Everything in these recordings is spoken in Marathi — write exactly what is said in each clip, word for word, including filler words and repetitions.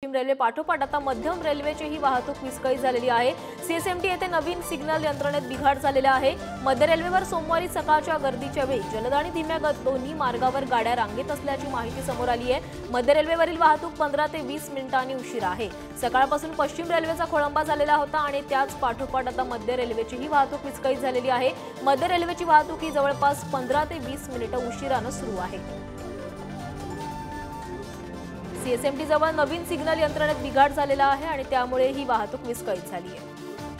पश्चिम रेल्वे पाठोपाठ आता मध्यम रेल्वेची ही वाहतूक विस्कळीत झालेली आहे। सीएसएमटी येथे नवीन सिग्नल यंत्रणेत बिघाड झालेला आहे। मध्य रेल्वेवर सोमवारी सकाळच्या गर्दीच्या वेळी जलद आणि धीम्या गती दोन्ही मार्गावर गाड्या रांगेत असल्याची माहिती समोर आली आहे। मध्य रेल्वेवरील वाहतूक पंधरा ते वीस मिनिटांनी उशिरा आहे। सकाळपासून पश्चिम रेल्वेचा खोळंबा झालेला होता आणि त्याच पाठोपाठ आता मध्य रेल्वेची ही वाहतूक विस्कळीत झालेली आहे। मध्य रेल्वेची वाहतूक ही जवळपास पंधरा ते वीस मिनिटं उशिराने सुरू आहे। सीएसएमटी जवळ नवीन सिग्नल यंत्रणेत बिघाड झालेला आहे आणि त्यामुळे ही वाहतूक विस्कळीत झाली आहे।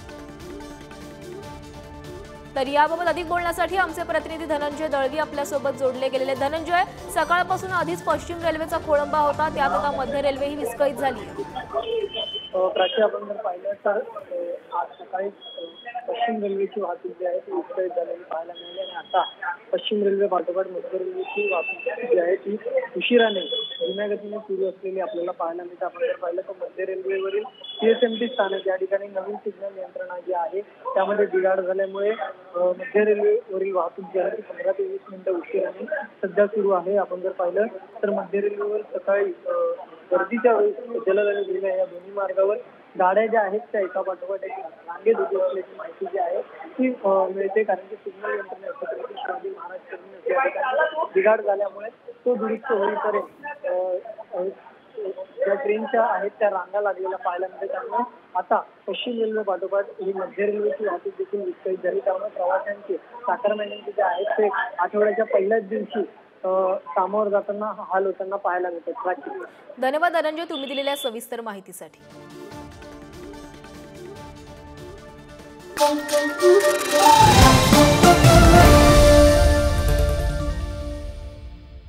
तर याबाबत अधिक बोलण्यासाठी आमचे प्रतिनिधी धनंजय दळवी आपल्या सोबत जोडले गेलेले। धनंजय, सकाळपासून आधीच पश्चिम रेल्वेचा खोळंबा होता, त्यात आता मध्य रेल्वे ही विस्कळीत झाली आहे। प्राची आपण जर पाहिलं तर आज सकाळी पश्चिम रेल्वेची वाहतूक जी आहे ती विस्कळीत झालेली पाहायला मिळाली आणि आता पश्चिम रेल्वे पाठोपाठ मध्य रेल्वेची वाहतूक जी आहे ती उशिराने धीम्या गतीने सुरू असलेली आपल्याला पाहायला मिळते। आपण जर पाहिलं तर मध्य रेल्वेवरील सीएसएमटी स्थानक या ठिकाणी नवीन सिग्नल यंत्रणा जी आहे त्यामध्ये बिघाड झाल्यामुळे मध्य रेल्वेवरील वाहतूक जी आहे ती पंधरा ते वीस मिनिटं उशिराने सध्या सुरू आहे। आपण जर पाहिलं तर मध्य रेल्वेवर सकाळी गर्दीच्या वेळी जलद आणि धीम्या या दोन्ही मार्गावर गाड्या ज्या आहेत त्या एका पाठोपाठ एक रांगेत उभी असल्याची माहिती जी आहे ती मिळते, कारण की सिग्नल यंत्रणा छत्रपती शिवाजी महाराज टर्मिनस या ठिकाणी बिघाड झाल्यामुळे तो दुरुस्त होईपर्यंत ज्या ट्रेनच्या आहेत त्या रांगा लागलेल्या पाहायला मिळते। त्यामुळे आता पश्चिम रेल्वे पाठोपाठ ही मध्य रेल्वेची वाहतूक देखील विस्कळीत झाली, त्यामुळे प्रवाशांचे चाकरमान्यांचे जे आहेत ते आठवड्याच्या पहिल्याच दिवशी कामावर जाताना हाल होताना पाहायला मिळतात। धन्यवाद धनंजय, तुम्ही दिलेल्या सविस्तर माहितीसाठी। Thank you.